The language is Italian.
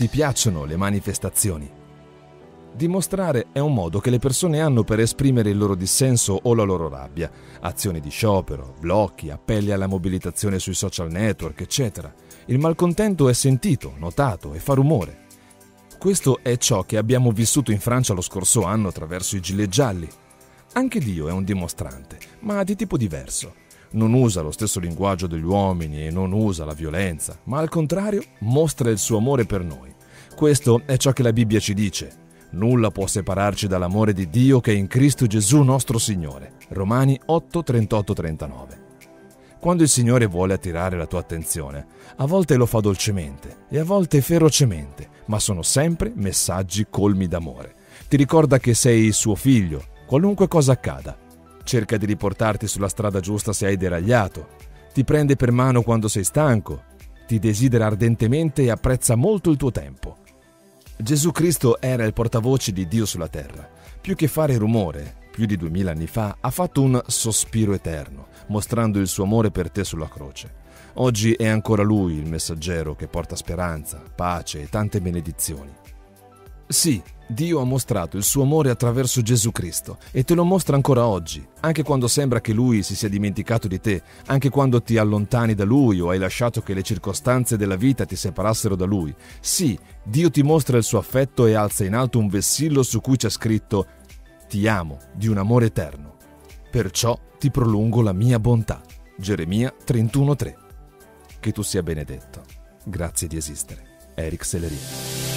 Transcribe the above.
ti piacciono le manifestazioni? Dimostrare è un modo che le persone hanno per esprimere il loro dissenso o la loro rabbia. Azioni di sciopero, blocchi, appelli alla mobilitazione sui social network, eccetera. Il malcontento è sentito, notato e fa rumore. Questo è ciò che abbiamo vissuto in Francia lo scorso anno attraverso i gilet gialli. Anche Dio è un dimostrante, ma di tipo diverso. Non usa lo stesso linguaggio degli uomini e non usa la violenza, ma al contrario mostra il suo amore per noi. Questo è ciò che la Bibbia ci dice. Nulla può separarci dall'amore di Dio che è in Cristo Gesù nostro Signore. Romani 8, 38-39. Quando il Signore vuole attirare la tua attenzione, a volte lo fa dolcemente e a volte ferocemente, ma sono sempre messaggi colmi d'amore. Ti ricorda che sei il suo figlio, qualunque cosa accada. Cerca di riportarti sulla strada giusta se hai deragliato. Ti prende per mano quando sei stanco. Ti desidera ardentemente e apprezza molto il tuo tempo. Gesù Cristo era il portavoce di Dio sulla terra. Più che fare rumore, più di 2000 anni fa, ha fatto un sospiro eterno, mostrando il suo amore per te sulla croce. Oggi è ancora Lui il messaggero che porta speranza, pace e tante benedizioni. Sì, Dio ha mostrato il suo amore attraverso Gesù Cristo e te lo mostra ancora oggi, anche quando sembra che Lui si sia dimenticato di te, anche quando ti allontani da Lui o hai lasciato che le circostanze della vita ti separassero da Lui. Sì, Dio ti mostra il suo affetto e alza in alto un vessillo su cui c'è scritto «Ti amo di un amore eterno. Perciò ti prolungo la mia bontà». Geremia 31,3. Che tu sia benedetto. Grazie di esistere. Eric Sellerie.